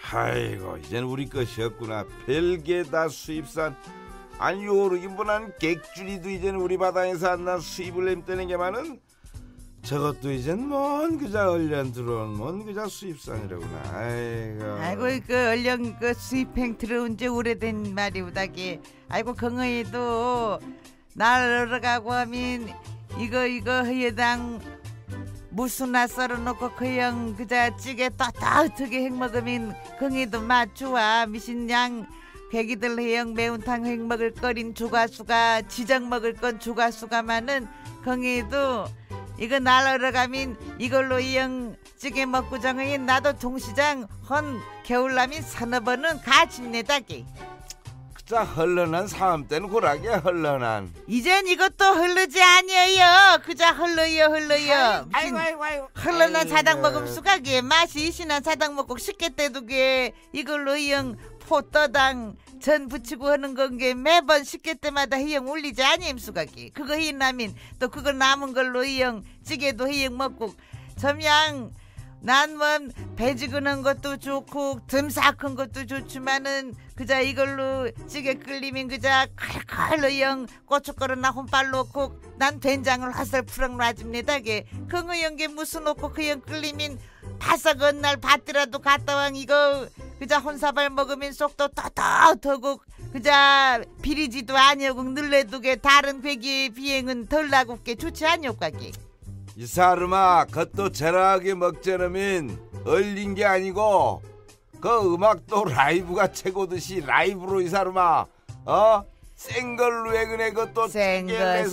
아이고 이젠 우리 것이었구나. 별게 다 수입산. 아니 요르긴보단 객주리도 이젠 우리 바다에서 안 난 수입을 냄떼는 게 많은. 저것도 이젠 뭔 그자 얼련 들어온 뭔 그자 수입산이라구나. 아이고 그 얼련 그 수입행 들어온 지 오래된 말이오다기. 아이고 긍어이도 나르러 가고 하면 이거 해당 무수나 썰어놓고 그냥 그자 찌개 따뜻하게 행먹으면 긍이도 맛 좋아. 미신양 괴기들 해영 매운탕 행먹을 거린 조가수가 지정 먹을 건 조가수가 많은 긍이도 이거 날으러 가면 이걸로 이영 찌개 먹고 정의 나도 동시장 헌 겨울라면 서너 번은 가집내다기. 그자 헐렁한 사람 때는 고라게 헐렁한. 이젠 이것도 흐르지 아니에요. 그자 흘러요. 아이고 흘러난 사당 먹음 수가게 맛이 이신한 사당 먹고 쉽게 때두게 이걸로 이영 포떠당 전 부치고 하는 건게 매번 쉽게 때마다 희영 올리지 아님 수가기. 그거 희나면 또 그거 남은 걸로 희영 찌개도 희영 먹고 점양 난원 배지근한 것도 좋고 듬삭한 것도 좋지만은 그자 이걸로 찌개 끓이면 그자 칼칼 희영 고춧가루나 혼빨 넣고 난 된장을 화살푸럭 놔줍니다게. 그거영게 무슨 넣고 그영 끓이면 바삭한 날 밭이라도 갔다 왕 이거 그자 혼사발 먹으면 속도 떳떳하고 그자 비리지도 아니오고 늘레두게 다른 괴기의 비행은 덜 나고게 좋지 아니오까기. 이 사람아 그것도 제라하게 먹자면 얼린 게 아니고 그 음악도 라이브가 최고듯이 라이브로 이 사람아 생걸로 해 그네 그것도 생거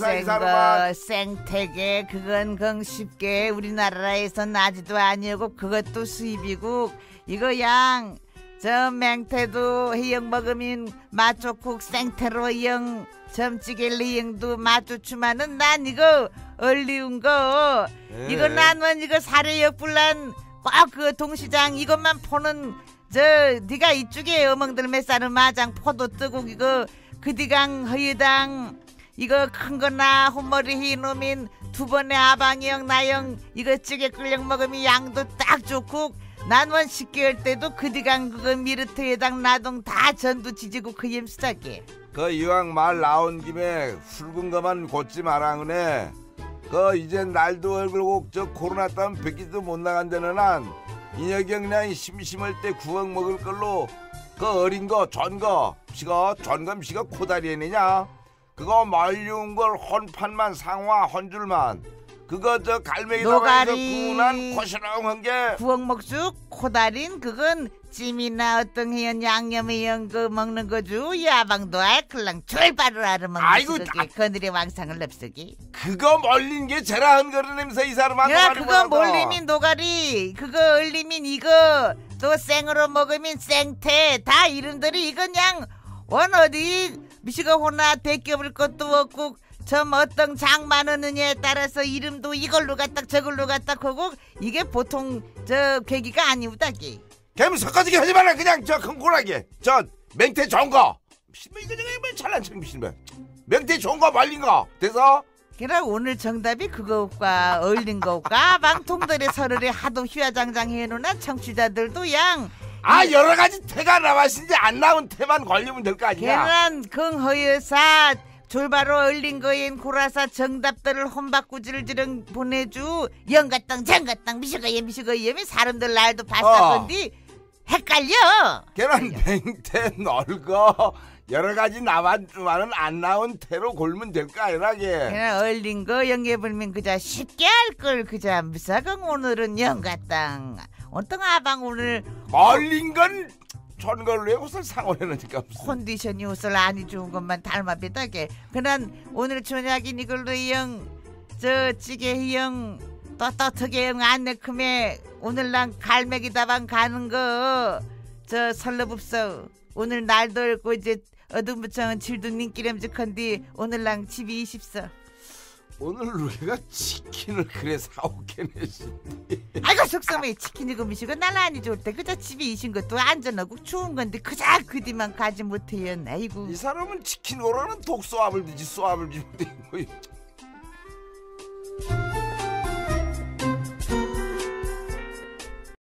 생태계 그건 쉽게 우리나라에서 나지도 아니고 그것도 수입이고 이거 양 저 맹태도 희영 먹으면 맛 좋고 생태로 희영 점찌개 리영도 맛 좋지만은 난 이거 얼리운 거 이거 난원 이거 사례역불란 꼭 그 동시장 이것만 포는 저 네가 이쪽에 어멍들 몇 살은 마장 포도 뜨고 이거 그디강 허유당 이거 큰 거나 홈머리 희놈인 두 번의 아방이형 나영 이거 찌개 끓여 먹으면 양도 딱 좋고 난원 10개월 때도 그디강 그거 미르트에당 나동 다 전부 지지고 그 엠수작게. 그 이왕 말 나온 김에 붉은 거만 곧지 마랑은해. 그 이제 날도 얼굴고 저 코로나 때문에 백기도 못 나간다는 한 인혁이 그냥 심심할 때 구워 먹을 걸로 그 어린 거 전거 시가 코다리에 내냐 그거 말려온 걸 헌판만 상화 헌줄만 그거 저 갈매기다가 구운한 고시렁한 게 구억먹죽 코다린 그건 찜이나 어떤 해연 양념해연 그 먹는 거죠. 야방도 알클랑 절바를 알아먹는 거기 그늘의 왕상을 납쓰기. 그거 멀린 게 제라 한거리면서 이 사람아. 야 그거 멀리면 노가리 그거 얼리면 이거 또 생으로 먹으면 생태 다 이름들이 이건 그냥 원 어디 미시가 호나 대껴볼 것도 없고 점 어떤 장 많으느냐에 따라서 이름도 이걸로 갖다 저걸로 갖다 하고 이게 보통 저 계기가 아니우다기. 걔는 섞어지게 하지 마라. 그냥 저 큰고라게 저 맹태 좋은 거 이거 잘난 척 미친놈 맹태 좋은 거 말린 거 돼서 그래 오늘 정답이 그거과 어울린 거과 방통들의 서로를 하도 휘화장장 해놓으나 청취자들도 양 여러 가지 태가 나왔는데 안 나온 태만 걸리면 될 거 아니야. 계란 긍허여사 졸바로 얼린 거인 고라사 정답들을 혼바꾸질지렁 보내주 영가땅 장가땅 미시거예 사람들 날도 봤었건디 헷갈려. 걔는 맹태 널거 여러 가지 나왔지만은 안 나온 태로 골면 될 거 아니라게. 그냥 얼린 거 영예 불면 그자 쉽게 할 걸 그자 무사강 오늘은 영가땅 어떤 아방 오늘 얼린 건 전걸로 해 옷을 상원해놓으니까 컨디션이 옷을 아니 좋은 것만 닮아비다게. 그난 오늘 저녁인 이걸로 이영 저 찌개 이영 떳떳하게 안 내큼에 오늘 난 갈매기다방 가는 거 저 설럽없어. 오늘 날도 없고 이제 어둠부청은 질도 님기름직한디 오늘 난 집이 20서. 오늘 우리가 치킨을 그래 사오겠네. 아이고 속상해. 치킨이고 미시고 날 아니 좋을 때 그저 집에 이신 것도 안전하고 좋은 건데 그자 그디만 가지 못해요. 아이고 이 사람은 치킨 오라는 독소압을 드지 쏘압을 주면 되고